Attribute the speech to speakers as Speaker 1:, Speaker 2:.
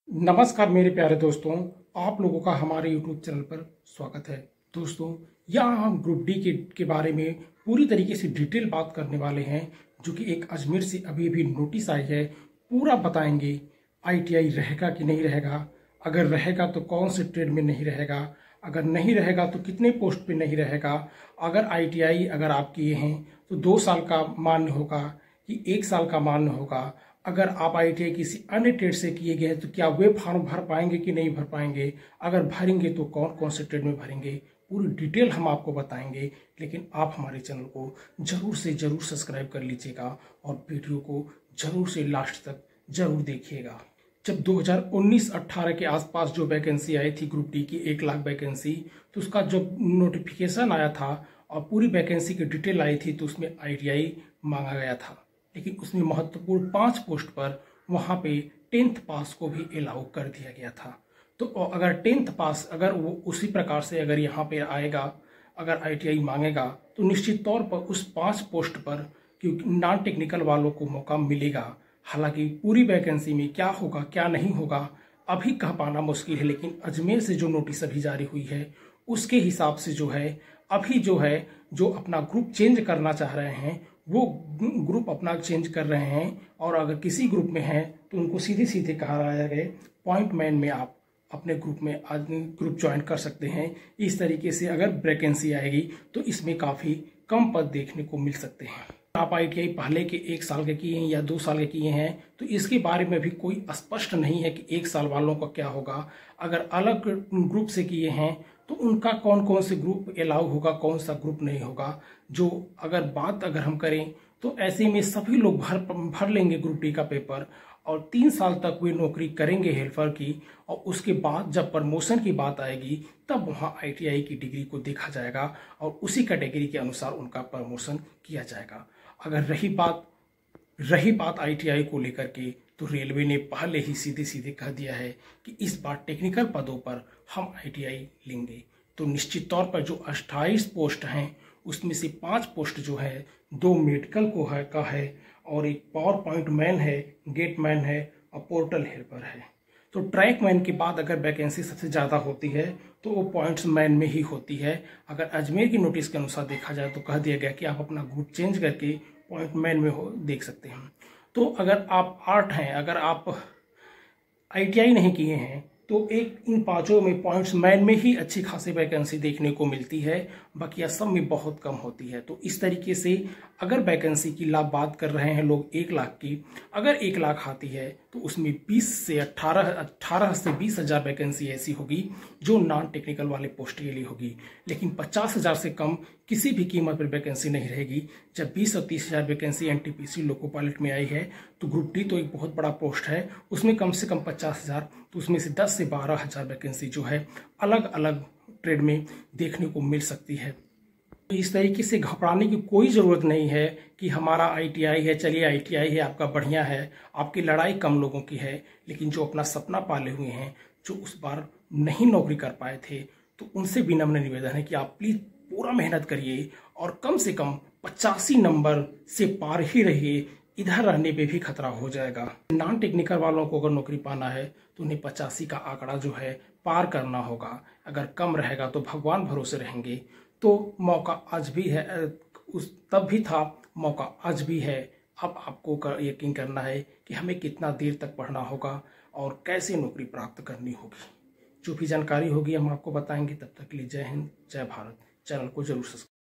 Speaker 1: नमस्कार मेरे प्यारे दोस्तों, आप लोगों का हमारे YouTube चैनल पर स्वागत है। दोस्तों, यहाँ हम ग्रुप डी के बारे में पूरी तरीके से डिटेल बात करने वाले हैं, जो कि एक अजमेर से अभी अभी नोटिस आई है। पूरा बताएंगे आईटीआई रहेगा कि नहीं रहेगा, अगर रहेगा तो कौन से ट्रेड में नहीं रहेगा, अगर नहीं रहेगा तो कितने पोस्ट पे नहीं रहेगा, अगर आईटीआई अगर आप किए हैं तो 2 साल का मान्य होगा कि 1 साल का मान्य होगा, अगर आप आईटीआई किसी अन्य ट्रेड से किए गए हैं तो क्या वे फॉर्म भर पाएंगे कि नहीं भर पाएंगे, अगर भरेंगे तो कौन कौन से ट्रेड में भरेंगे, पूरी डिटेल हम आपको बताएंगे। लेकिन आप हमारे चैनल को जरूर से जरूर सब्सक्राइब कर लीजिएगा और वीडियो को जरूर से लास्ट तक जरूर देखिएगा। जब 2019-18 के आसपास जो वैकेंसी आई थी ग्रुप डी की 1 लाख वैकेंसी, तो उसका जब नोटिफिकेशन आया था और पूरी वैकेंसी की डिटेल आई थी तो उसमें आईटीआई मांगा गया था। लेकिन उसमें महत्वपूर्ण 5 पोस्ट पर वहां पे 10th पास को भी अलाउ कर दिया गया था। तो अगर 10th पास अगर वो उसी प्रकार से अगर यहाँ पे आएगा, अगर आईटीआई मांगेगा तो निश्चित तौर पर उस 5 पोस्ट पर क्योंकि नॉन टेक्निकल वालों को मौका मिलेगा। हालांकि पूरी वैकेंसी में क्या होगा क्या नहीं होगा अभी कह पाना मुश्किल है, लेकिन अजमेर से जो नोटिस अभी जारी हुई है उसके हिसाब से जो है अभी जो अपना ग्रुप चेंज करना चाह रहे हैं वो ग्रुप अपना चेंज कर रहे हैं, और अगर किसी ग्रुप में हैं तो उनको सीधे सीधे कहा रहा है पॉइंट मैन में आप अपने ग्रुप में ग्रुप ज्वाइन कर सकते हैं। इस तरीके से अगर वैकेंसी आएगी तो इसमें काफ़ी कम पद देखने को मिल सकते हैं। आप आईटीआई पहले के 1 साल के किए हैं या 2 साल के किए हैं तो इसके बारे में भी कोई स्पष्ट नहीं है कि 1 साल वालों का क्या होगा। अगर अलग ग्रुप से किए हैं तो उनका कौन कौन से ग्रुप अलाउ होगा, कौन सा ग्रुप नहीं होगा। जो अगर हम करें तो ऐसे में सभी लोग भर लेंगे ग्रुप डी का पेपर और 3 साल तक वे नौकरी करेंगे हेल्पर की, और उसके बाद जब प्रमोशन की बात आएगी तब वहाँ आईटीआई की डिग्री को देखा जाएगा और उसी कैटेगरी के अनुसार उनका प्रमोशन किया जाएगा। अगर रही बात आईटीआई को लेकर के, तो रेलवे ने पहले ही सीधे सीधे कह दिया है कि इस बार टेक्निकल पदों पर हम आईटीआई लेंगे। तो निश्चित तौर पर जो 28 पोस्ट हैं उसमें से 5 पोस्ट जो है 2 मेडिकल का है और एक पावर पॉइंट मैन है, गेट मैन है और पोर्टल हेल्पर है। तो ट्रैक मैन के बाद अगर वैकेंसी सबसे ज़्यादा होती है तो वो पॉइंट्स मैन में ही होती है। अगर अजमेर की नोटिस के अनुसार देखा जाए तो कह दिया गया कि आप अपना ग्रुप चेंज करके पॉइंट मैन में देख सकते हैं। तो अगर आप आर्ट हैं, अगर आप आईटीआई नहीं किए हैं तो इन 5 में पॉइंट्स मैन में ही अच्छी खासी वैकेंसी देखने को मिलती है, बाकी सब में बहुत कम होती है। तो इस तरीके से अगर वैकेंसी की बात कर रहे हैं लोग 1 लाख की, अगर 1 लाख आती है तो उसमें 18 से 20 हजार वैकेंसी ऐसी होगी जो नॉन टेक्निकल वाले पोस्ट के लिए होगी। लेकिन 50 हजार से कम किसी भी कीमत पर वैकेंसी नहीं रहेगी। जब 20 और 30 हजार वैकेंसी एनटीपीसी लोको पायलट में आई है तो ग्रुप डी तो एक बहुत बड़ा पोस्ट है, उसमें कम से कम 50 हजार, तो उसमें से 10 से 12 हजार वैकेंसी जो है अलग अलग ट्रेड में देखने को मिल सकती है। तो इस तरीके से घबराने की कोई ज़रूरत नहीं है कि हमारा आईटीआई है, चलिए आईटीआई है आपका बढ़िया है, आपकी लड़ाई कम लोगों की है। लेकिन जो अपना सपना पाले हुए हैं, जो उस बार नहीं नौकरी कर पाए थे, तो उनसे विनम्र निवेदन है कि आप प्लीज़ पूरा मेहनत करिए और कम से कम 85 नंबर से पार ही रहिए। इधर रहने पे भी खतरा हो जाएगा। नॉन टेक्निकल वालों को अगर नौकरी पाना है तो उन्हें 85 का आंकड़ा जो है पार करना होगा। अगर कम रहेगा तो भगवान भरोसे रहेंगे। तो मौका आज भी है, तब भी था, मौका आज भी है। अब आपको यकीन करना है कि हमें कितना देर तक पढ़ना होगा और कैसे नौकरी प्राप्त करनी होगी। जो भी जानकारी होगी हम आपको बताएंगे। तब तक के लिए जय हिंद, जय भारत। चैनल को जरूर सब्सक्राइब